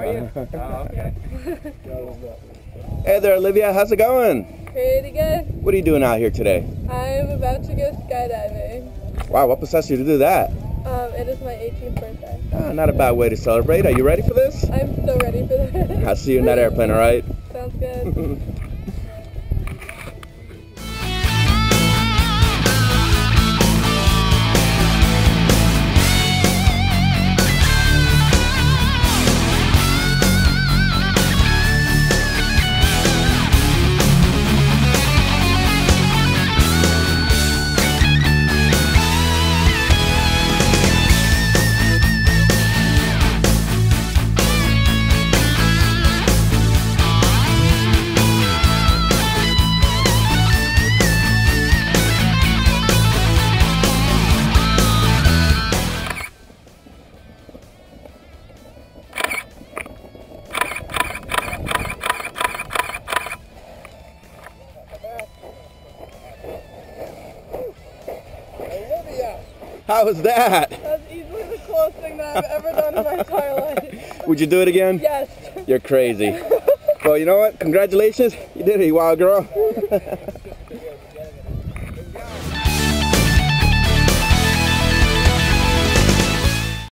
you? Oh, okay. Hey there, Olivia. How's it going? Pretty good. What are you doing out here today? I'm about to go skydiving. Wow, what possessed you to do that? It is my 18th birthday. Ah, not a bad way to celebrate. Are you ready for this? I'm so ready for this. I'll see you in that airplane, all right? Sounds good. How was that? That's easily the coolest thing that I've ever done in my entire life. Would you do it again? Yes. You're crazy. Well, you know what? Congratulations. You did it, you wild girl.